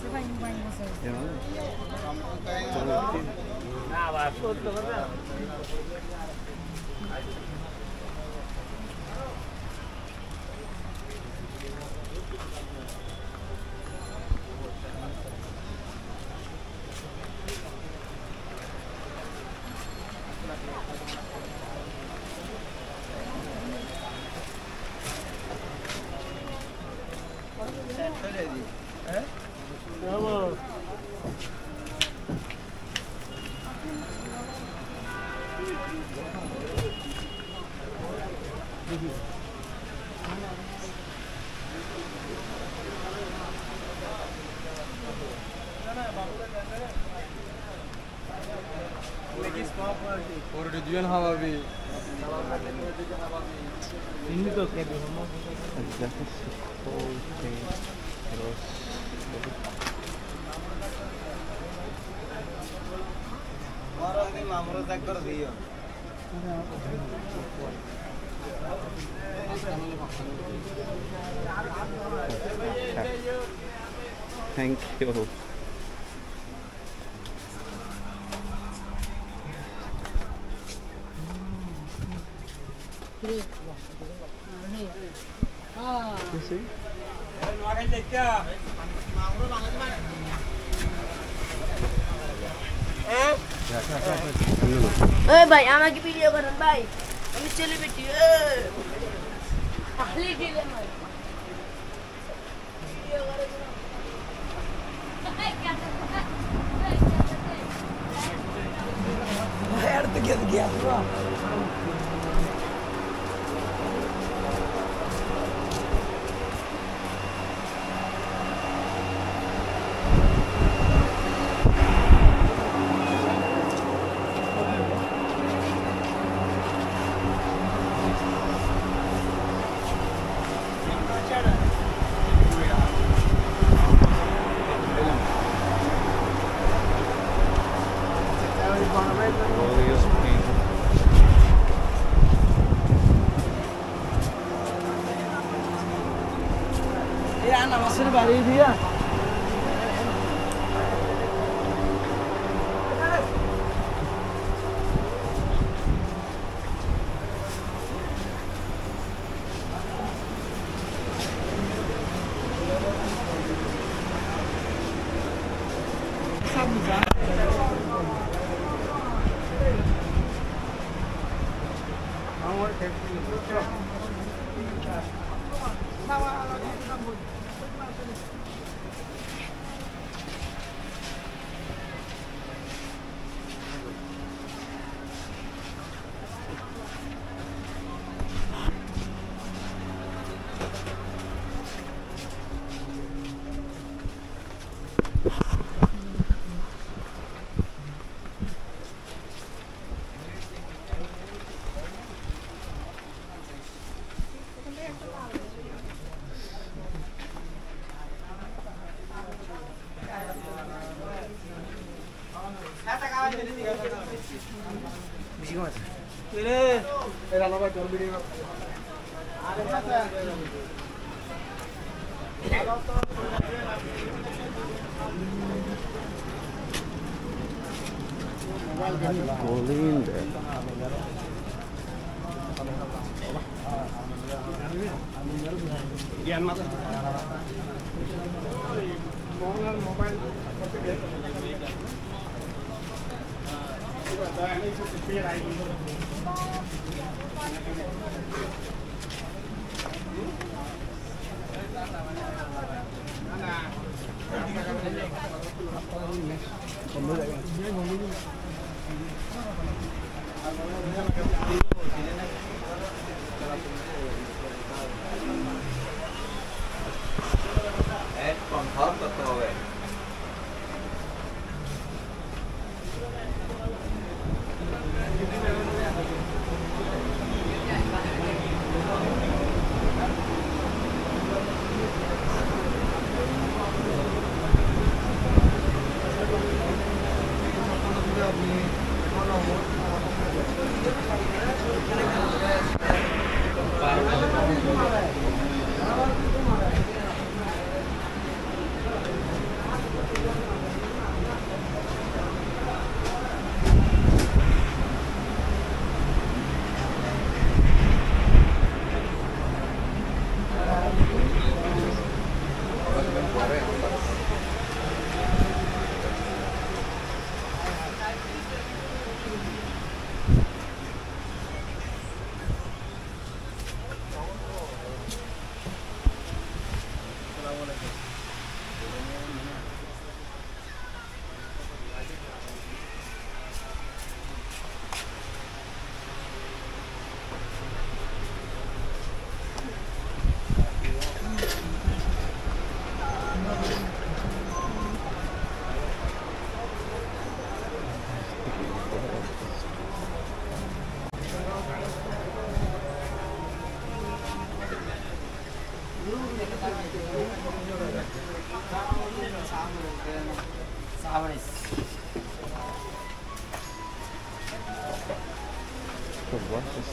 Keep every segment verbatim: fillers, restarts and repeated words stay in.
Origin Hawaii. Ini tuh kayak di rumah. Terus. Orang ini mampu tak kerja. Thank you. Eh भाई आमा की video करन भाई हम चले बेटी ए पहले के ले भाई वीडियो करे क्या यार तो क्या गया पूरा Bari dia. So what is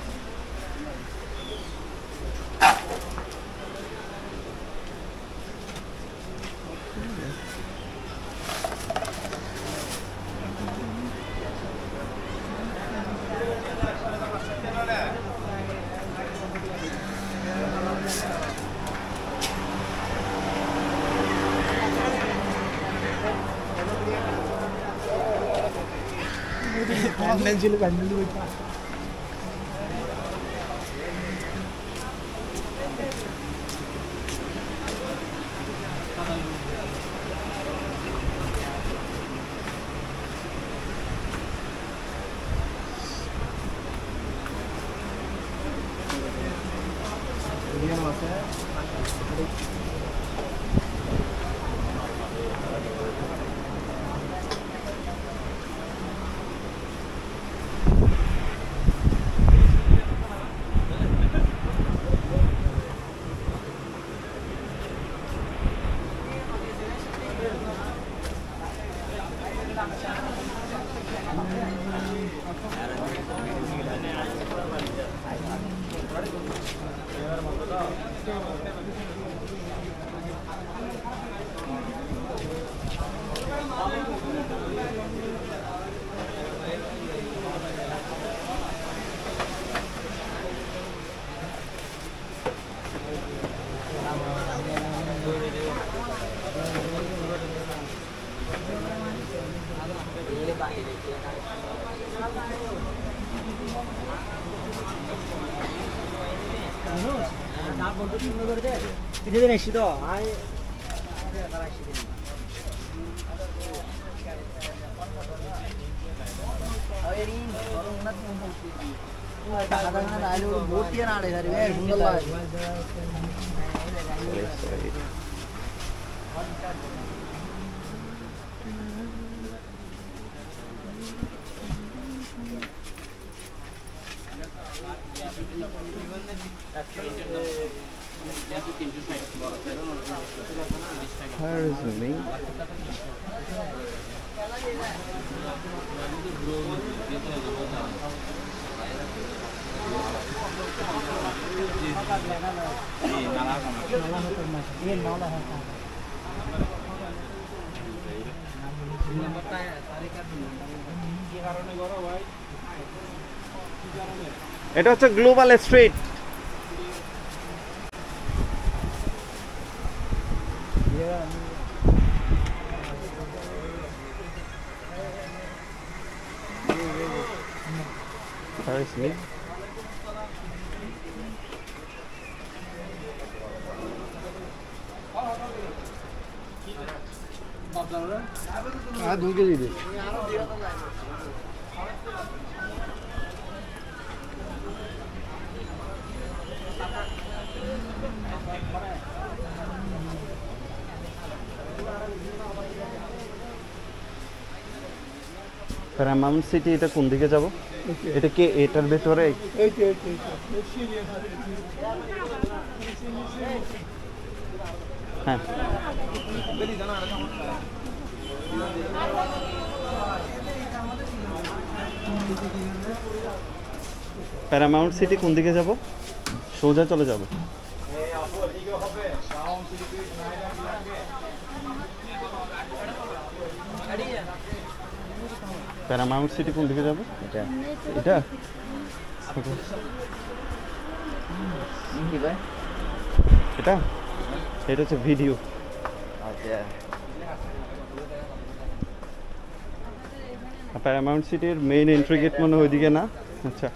Financially, financially, itu nih situ, ay, Where is the link? এটা হচ্ছে গ্লোবাল স্ট্রিট। Paris League. हाँ दूध के दे প্যারামাউন্ট সিটি এটা কোন দিকে যাব? এটা কি এটার ভেতরে? হ্যাঁ প্যারামাউন্ট সিটি কোন দিকে যাব? সোজা চলে যাব। প্যারামাউন্ট সিটি কোন দিকে যাব? এটা এটা এটা এটা হচ্ছে ভিডিও। আচ্ছা প্যারামাউন্ট সিটির মেইন এন্ট্রি গেট মনে হয় ওইদিকে না? আচ্ছা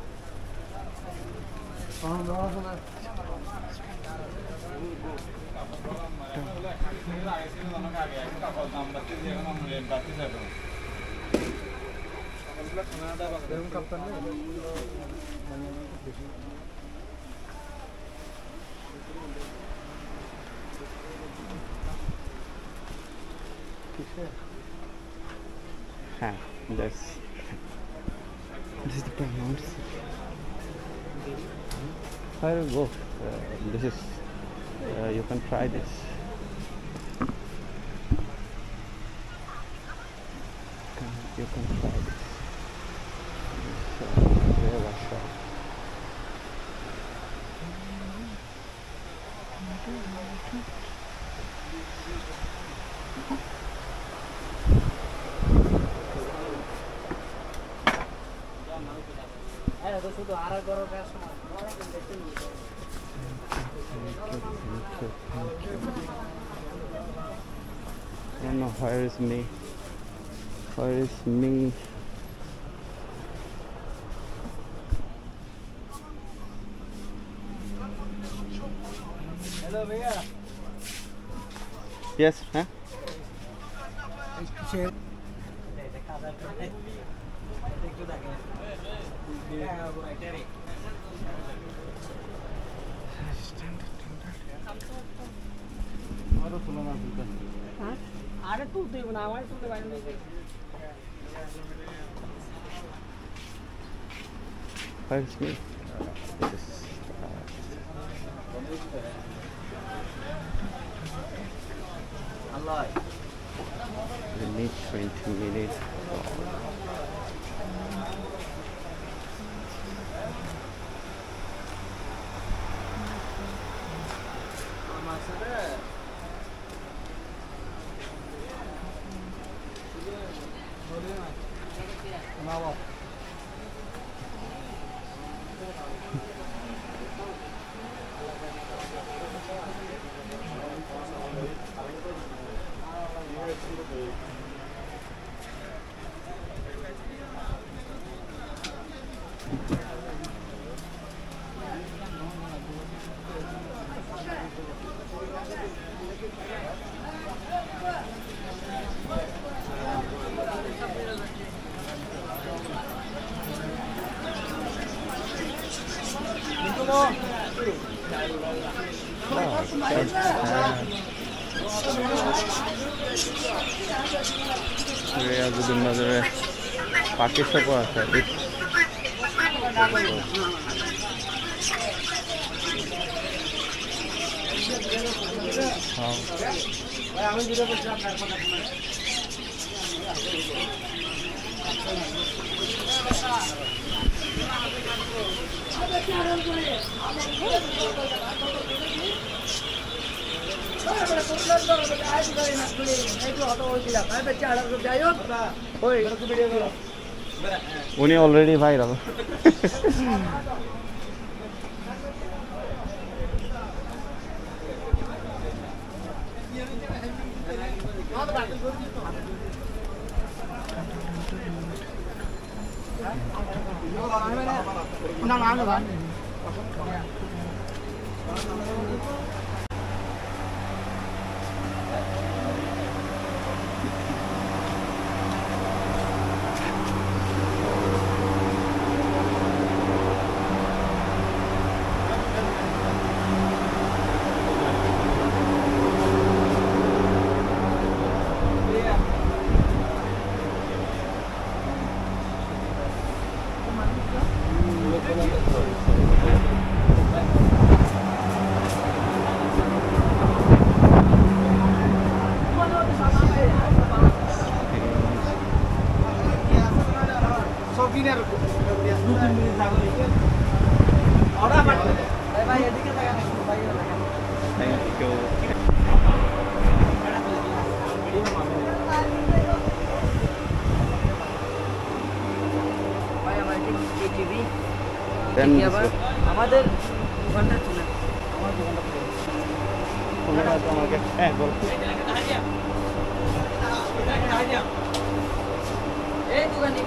হ্যাঁ this this is the Paramount City. I will go. Uh, this is uh, you can try this. I don't know where is me. Where is me? Hello, भैया. Yes, huh? আরে তুলতে হবে না আমার তুলতে পারি না Where is me? Yes. Allah We need twenty minutes. আমার সাথে বাবা রিয়াজুদ্দিন বাজারে পাখির শপও আছে। আমি ভিডিও করছি আপনার কথা উনি অলরেডি ভাইরাল। না না না Thank you. Then আমাদের দোকানটা ছিল আমার দোকানটা তোমরা তো আমাকে হ্যাঁ বল। এই দোকান নিব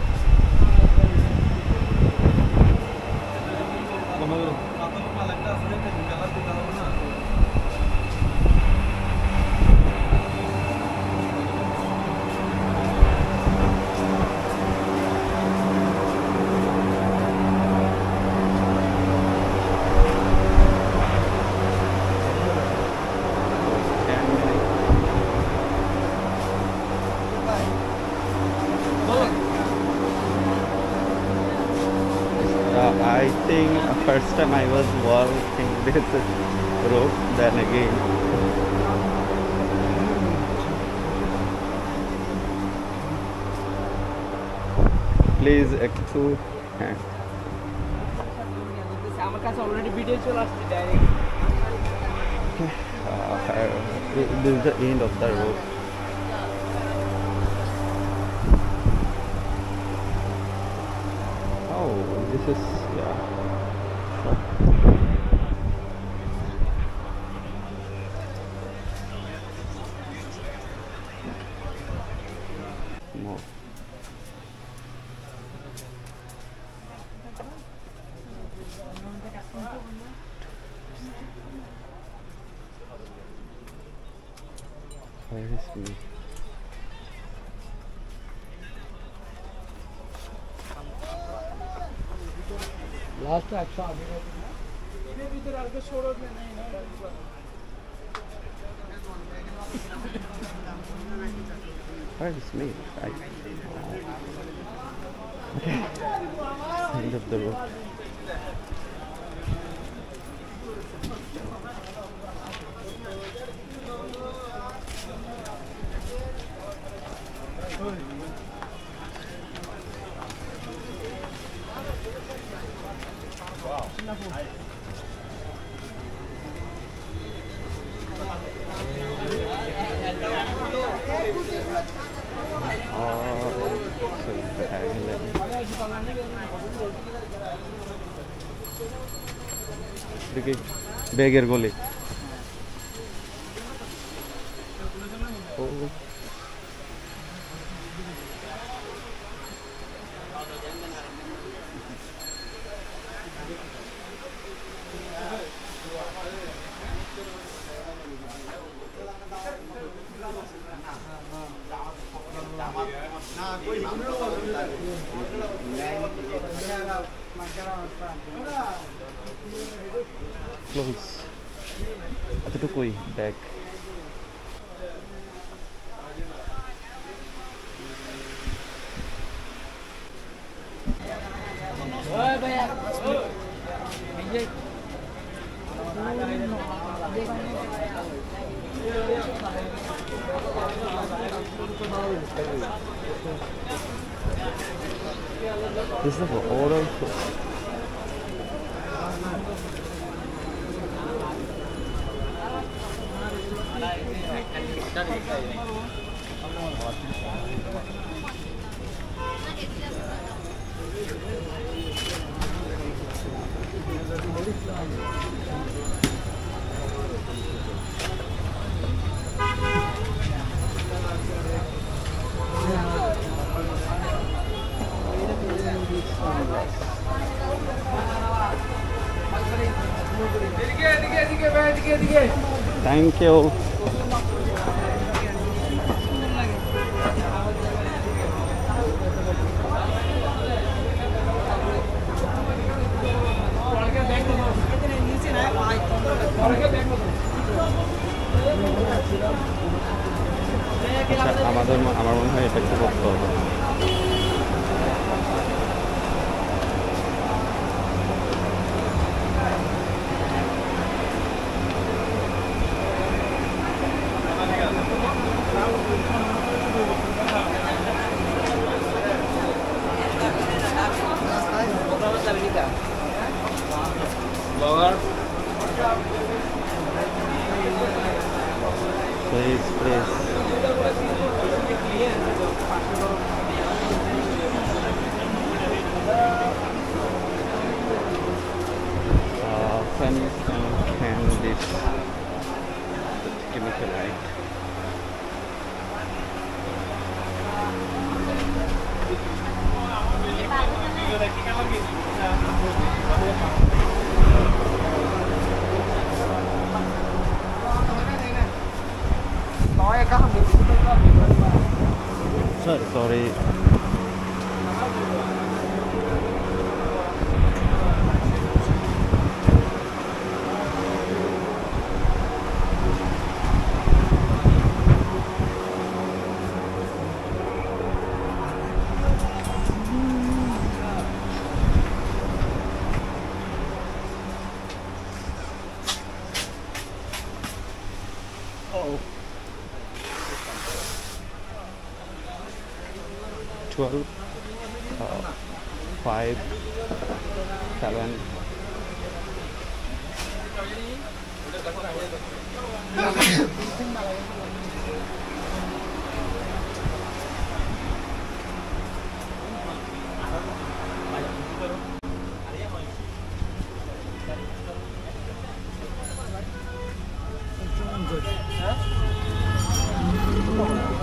I think first time I was walking this road, then again. Please, একটু হ্যাঁ আমার কাছে অলরেডি ভিডিও চলে আসছে direct this is the end of the road. Oh. This is, yeah. More. Where is me? Last अच्छा अभी ये भी तो आगे छोड़ो में नहीं ना Where is me? Right. Okay. End of the road. দেখি ব্যাগের গলি ও close এতটুকুই ব্যাগ ओए भैया ये This is for oral Thank you. আচ্ছা আমাদের আমার মনে হয় এটা একটু করতে হবে Please, please. Uh, can can can this chemical light? Sorry, sorry. Oh. twelve, uh, five, seven. হ্যাঁ